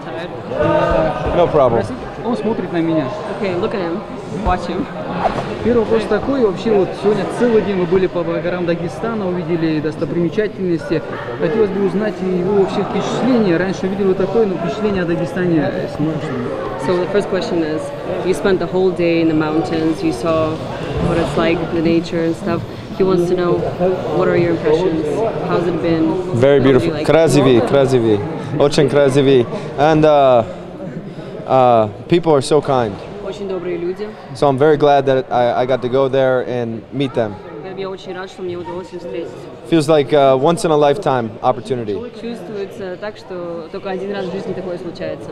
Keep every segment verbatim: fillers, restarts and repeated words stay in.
tired. No problem. Он смотрит на меня. Okay, look at him. Watch him. Первый вопрос такой, вообще вот сегодня целый день мы были по горам Дагестана, увидели достопримечательности. Хотелось бы узнать его вообще впечатление. Раньше видел вот такое, но впечатление о Дагестане сможешь? So the first question is, you spent the whole day in the mountains, you saw what it's like, the nature and stuff. He wants to know, what are your impressions? How's it been? Very How do you beautiful. like it? Красивый, красивый. Очень красивый. And uh, uh, people are so kind. Очень добрые люди. So I'm very glad that I, I got to go there and meet them. Я очень рад, что мне удалось их встретить. Feels like a once in a lifetime opportunity. Чувствуется так, что только один раз в жизни такое случается.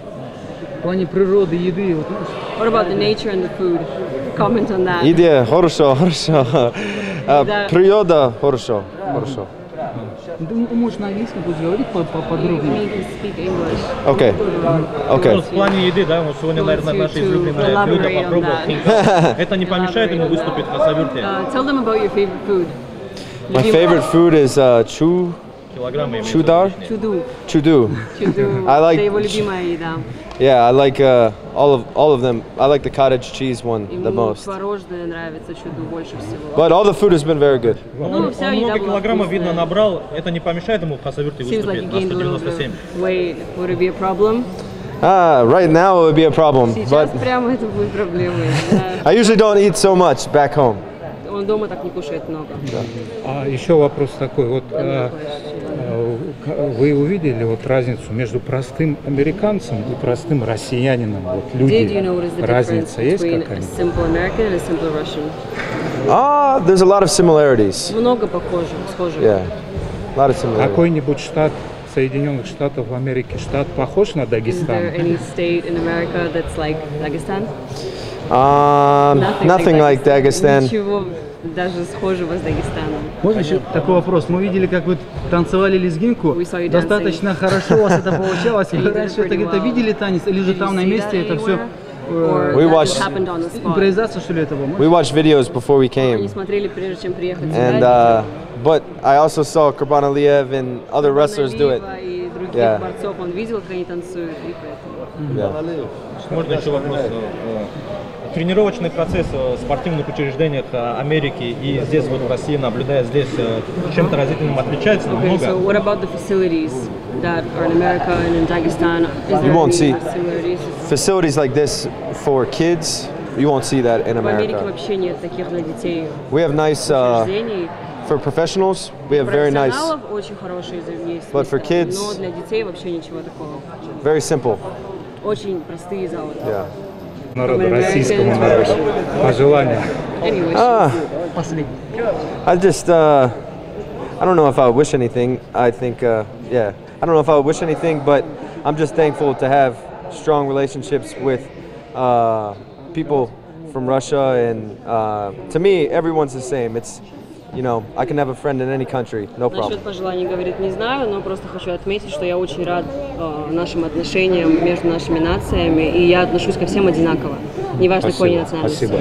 В плане природы, еды. Вот, What about the nature and the food? Comment on that. Идея, хорошо, хорошо. Да. Природа, хорошо, хорошо. ты можешь на английском будешь говорить поподробнее? Speak English. Окей, окей. В плане еды, да, вот сегодня, наверное, наше излюбленное блюдо попробовал. Это не помешает ему выступить на Хасавюрте? Tell them about your favorite food. My favorite food is uh, chu, chudar, Чуду. chudu. Чуду. I like- Это его любимая еда. Yeah, I like uh, all of all of them. I like the cottage cheese one the Ему most. творожное нравится чуду больше всего. But all the food has been very good. Ну, Он, вся он еда много была килограммов, вкусная. видно, набрал. Это не помешает ему в Хасавюрте Seems like выступить you на gained a сто little девяносто bit семь. of weight. Would it be a problem? Ah, right now it would be a problem, Сейчас but прямо это будет проблемой. Да. I usually don't eat so much back home. Он дома так не кушает много. А еще вопрос такой, вот э, э, вы увидели вот разницу между простым американцем и простым россиянином? Вот Did you люди, notice the difference разница есть between a какая-нибудь? simple American and a simple Russian? Ah, there's a lot of similarities. Много похожих, схожих. Yeah, a lot of similarities. Какой-нибудь штат Соединенных Штатов Америки, штат похож на Is there Дагестан? any state in America that's like Dagestan? Um, nothing like Dagestan. Ничего даже схожего с Дагестаном. Можно еще такой вопрос? Мы видели, как вы танцевали лезгинку. We saw you Достаточно dancing. хорошо у вас это получалось. You Вы did it раньше это pretty где-то well. видели танец, или же Did you там на see месте that это все anywhere? Or We that watched- just happened on the spot? импровизация, что ли, это было? We watched videos before we Они came, смотрели, прежде чем приехать and сюда. uh, but I also saw Kurban Aliyev and other wrestlers do it. И других Yeah. борцов он видел, как они танцуют, и поэтому. Yeah. Можно еще вопрос? Тренировочный процесс в спортивных учреждениях Америки и здесь вот в России, наблюдая здесь, чем-то разительным отличается Okay, so намного? what about the facilities that are in America and in Dagestan? Is there You won't any see. similarities? Facilities like this for kids, you won't see that in В Америке America. вообще нет таких для детей We have nice uh, учреждений. for professionals. We have very nice, Профессионалов очень хорошие есть But for места, kids- но для детей вообще ничего такого. very simple. Очень простые залы. Yeah. Народу российскому народу. Пожелания. Anyway, Ah, Последний. I just, uh, I don't know if I would wish anything. I think, uh, yeah, I don't know if I would wish anything, but I'm just thankful to have strong relationships with uh, people from Russia, and uh, to me, everyone's the same. It's, you know, I can have a friend in any country, no problem. насчет пожеланий говорит не знаю, но просто хочу отметить, что я очень рад э, нашим отношениям между нашими нациями, и я отношусь ко всем одинаково, неважно какой они национальности. Спасибо.